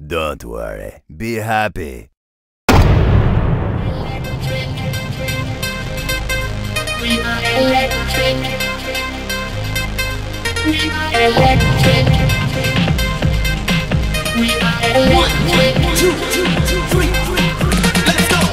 Don't worry, be happy. We are electric. We are electric. We are electric. 1, 2, 3, 4. Let's go.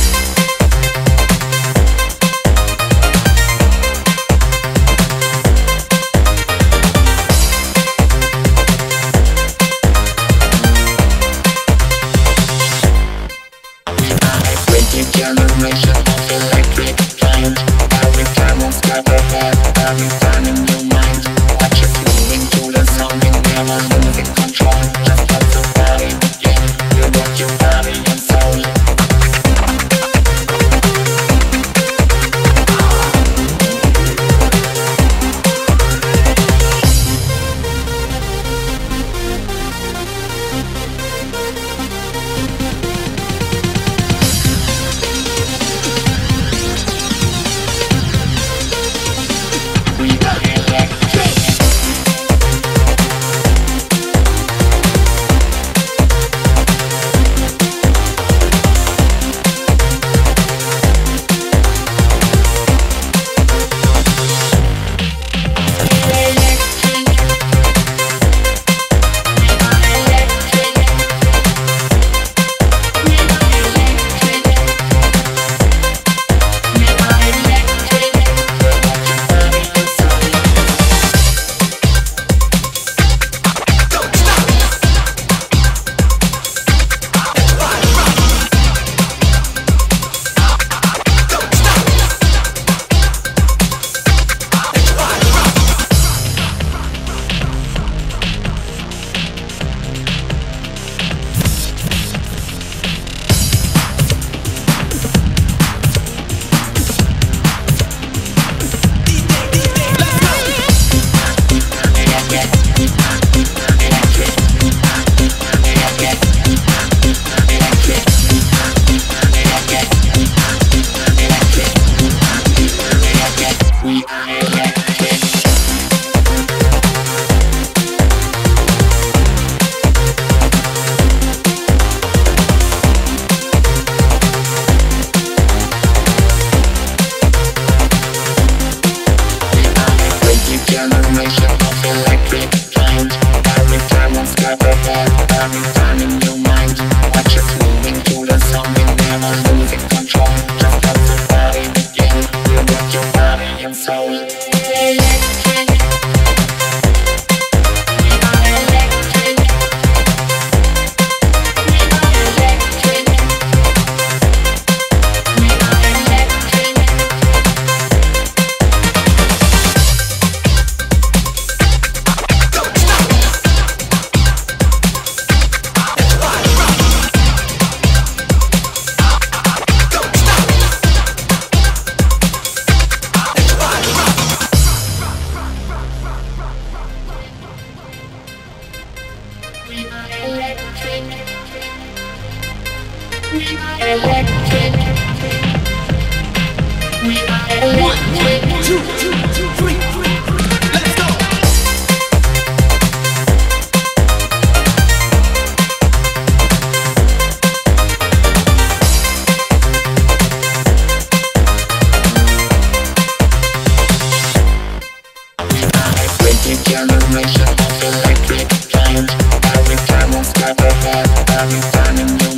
Generation of electric giant. Every time on step ahead, every time in your mind. Watch it moving to the sound and never losing control. Just let the body begin. You got your body and soul. Generation of electric giant. Every time on step ahead, every time in your mind. Watch it moving to the sound and never losing control. Just let the body begin. You got your body and soul. Electric. We are electric. We are electric. We are electric. We are electric. We are electric. We are electric. 1, 2, 3, 4. Let's go. Breaking generation of electric giant. Every time on step ahead, every time in your